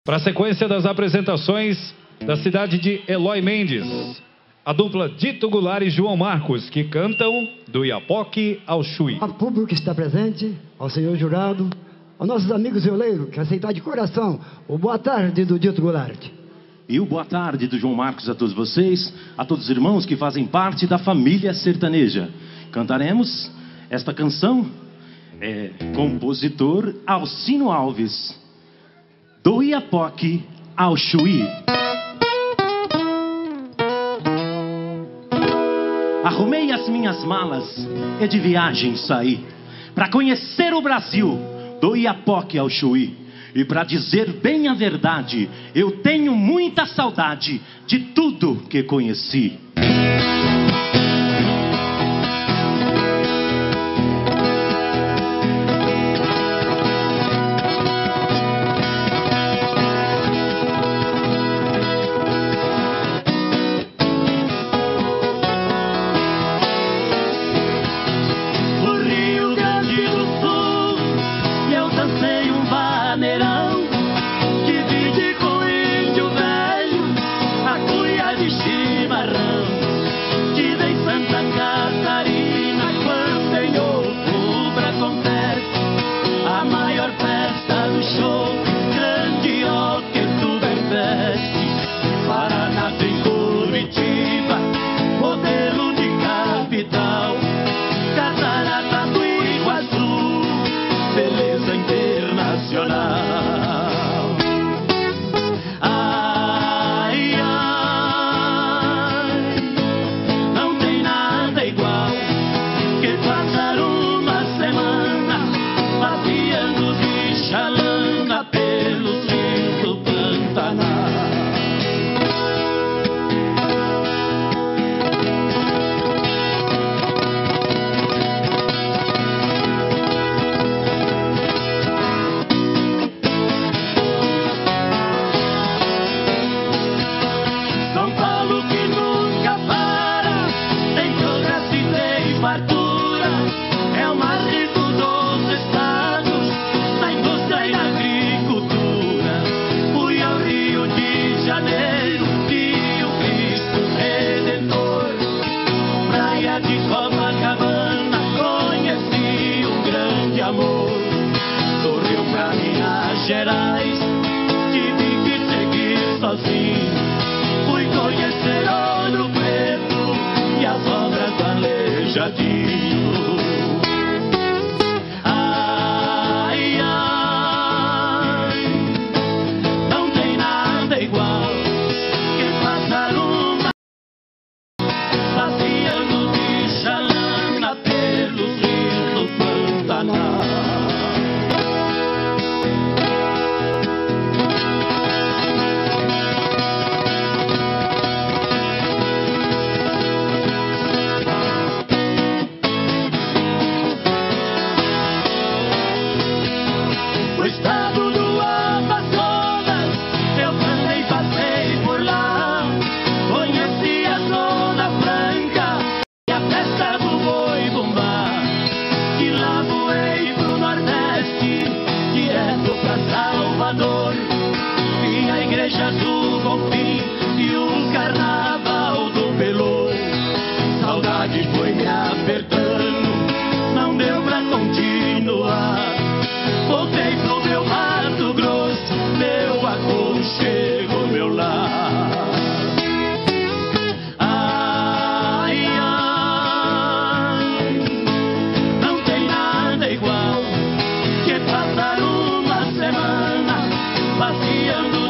Para a sequência das apresentações da cidade de Eloy Mendes, a dupla Dito Goulart e João Marcos, que cantam do Iapoque ao Chuí. Ao público que está presente, ao senhor jurado, aos nossos amigos violeiros, que aceitar de coração o boa tarde do Dito Goulart. E o boa tarde do João Marcos a todos vocês, a todos os irmãos que fazem parte da família sertaneja. Cantaremos esta canção, compositor Alcino Alves, do Iapoque ao Chuí. Arrumei as minhas malas e de viagem saí, para conhecer o Brasil, do Iapoque ao Chuí. E para dizer bem a verdade, eu tenho muita saudade de tudo que conheci. Gerais, tive que seguir sozinho. Fui conhecer Ouro Preto e as obras do Aleijadinho. Ai, ai, não tem nada igual que passar uma passeando de chalana pelos rios do Pantanal. E a igreja do Bonfim e o carnaval do Pelô. Saudade foi me apertando, não deu pra continuar. Voltei pro meu Mato Grosso, meu aconchego, meu lar. Ai, ai, não tem nada igual que passar uma semana passeando